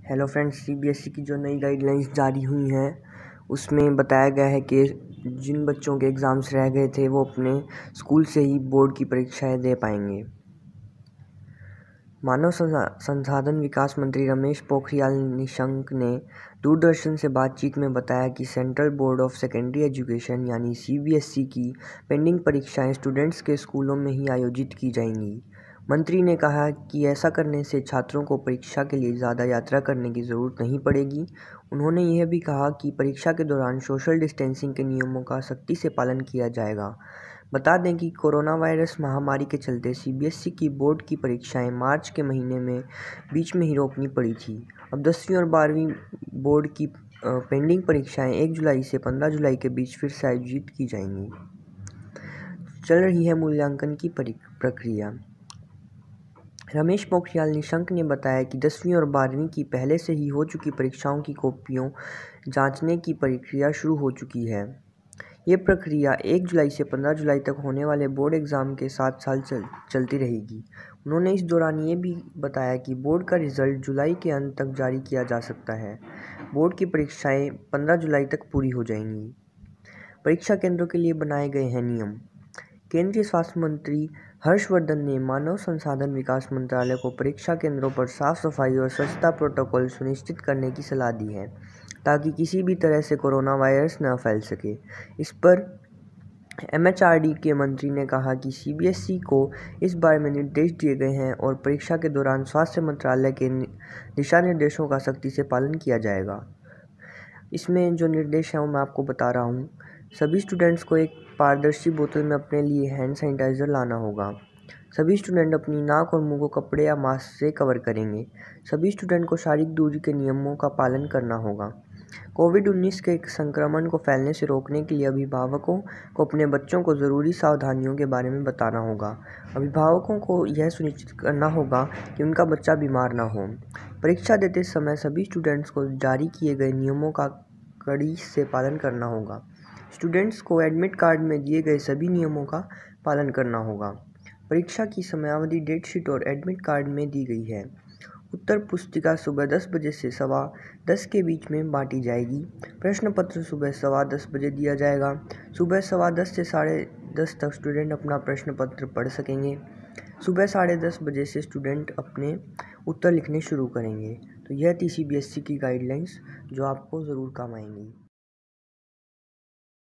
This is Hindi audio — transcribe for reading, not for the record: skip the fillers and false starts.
हेलो फ्रेंड्स, सीबीएसई की जो नई गाइडलाइंस जारी हुई हैं उसमें बताया गया है कि जिन बच्चों के एग्ज़ाम्स रह गए थे वो अपने स्कूल से ही बोर्ड की परीक्षाएं दे पाएंगे। मानव संसाधन विकास मंत्री रमेश पोखरियाल निशंक ने दूरदर्शन से बातचीत में बताया कि central board of secondary education यानी सीबीएसई की पेंडिंग परीक्षाएं स्टूडेंट्स के स्कूलों में ही आयोजित की जाएंगी। मंत्री ने कहा कि ऐसा करने से छात्रों को परीक्षा के लिए ज़्यादा यात्रा करने की ज़रूरत नहीं पड़ेगी। उन्होंने यह भी कहा कि परीक्षा के दौरान सोशल डिस्टेंसिंग के नियमों का सख्ती से पालन किया जाएगा। बता दें कि कोरोना वायरस महामारी के चलते सीबीएसई की बोर्ड की परीक्षाएं मार्च के महीने में बीच में ही रोकनी पड़ी थी। अब 10वीं और 12वीं बोर्ड की पेंडिंग परीक्षाएं 1 जुलाई से 15 जुलाई के बीच फिर से आयोजित की जाएंगी। चल रही है मूल्यांकन की प्रक्रिया। रमेश पोखरियाल निशंक ने बताया कि 10वीं और 12वीं की पहले से ही हो चुकी परीक्षाओं की कॉपियों जांचने की प्रक्रिया शुरू हो चुकी है। ये प्रक्रिया 1 जुलाई से 15 जुलाई तक होने वाले बोर्ड एग्ज़ाम के साथ साल चलती रहेगी। उन्होंने इस दौरान ये भी बताया कि बोर्ड का रिज़ल्ट जुलाई के अंत तक जारी किया जा सकता है। बोर्ड की परीक्षाएं 15 जुलाई तक पूरी हो जाएंगी। परीक्षा केंद्रों के लिए बनाए गए हैं नियम। केंद्रीय स्वास्थ्य मंत्री हर्षवर्धन ने मानव संसाधन विकास मंत्रालय को परीक्षा केंद्रों पर साफ सफाई और स्वच्छता प्रोटोकॉल सुनिश्चित करने की सलाह दी है ताकि किसी भी तरह से कोरोना वायरस न फैल सके। इस पर एमएचआरडी के मंत्री ने कहा कि सीबीएसई को इस बारे में निर्देश दिए गए हैं और परीक्षा के दौरान स्वास्थ्य मंत्रालय के दिशा निर्देशों का सख्ती से पालन किया जाएगा। इसमें जो निर्देश हैं वो मैं आपको बता रहा हूँ। सभी स्टूडेंट्स को एक पारदर्शी बोतल में अपने लिए हैंड सैनिटाइज़र लाना होगा। सभी स्टूडेंट अपनी नाक और मुंह को कपड़े या मास्क से कवर करेंगे। सभी स्टूडेंट को शारीरिक दूरी के नियमों का पालन करना होगा। कोविड-19 के संक्रमण को फैलने से रोकने के लिए अभिभावकों को अपने बच्चों को ज़रूरी सावधानियों के बारे में बताना होगा। अभिभावकों को यह सुनिश्चित करना होगा कि उनका बच्चा बीमार ना हो। परीक्षा देते समय सभी स्टूडेंट्स को जारी किए गए नियमों का कड़ी से पालन करना होगा। स्टूडेंट्स को एडमिट कार्ड में दिए गए सभी नियमों का पालन करना होगा। परीक्षा की समयावधि डेट शीट और एडमिट कार्ड में दी गई है। उत्तर पुस्तिका सुबह 10 बजे से 10:15 के बीच में बांटी जाएगी। प्रश्न पत्र सुबह 10:15 बजे दिया जाएगा। सुबह 10:15 से 10:30 तक स्टूडेंट अपना प्रश्न पत्र पढ़ सकेंगे। सुबह 10:30 बजे से स्टूडेंट अपने उत्तर लिखने शुरू करेंगे। तो यह थी सीबीएसई की गाइडलाइंस जो आपको ज़रूर काम आएंगी।